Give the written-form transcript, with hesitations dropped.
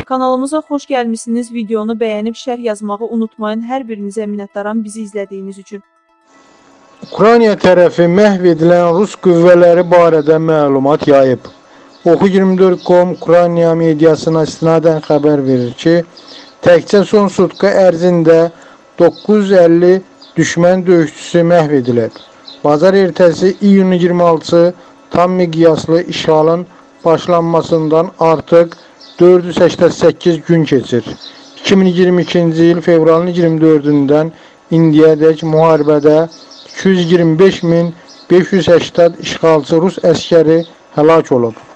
Kanalımıza xoş gəlmişsiniz. Videonu bəyənib şərh yazmağı unutmayın. Hər birinizə minnətdaram bizi izlədiyiniz üçün. Ukrayna tərəfi məhv edilən Rus qüvvələri barədə məlumat yayıb. Oxu24.com Ukrayna mediasına istinadən xəbər verir ki, təkcə son sutka ərzində 950 düşmən döyüşçüsü məhv edilib. Bazar ertəsi iyunun 26-sı tam miqyaslı işğalın başlanmasından artıq 488 gün keçir. 2022-ci il fevralın 24-dən indiyədək müharibədə 225.580 işğalçı Rus əskəri həlak olub.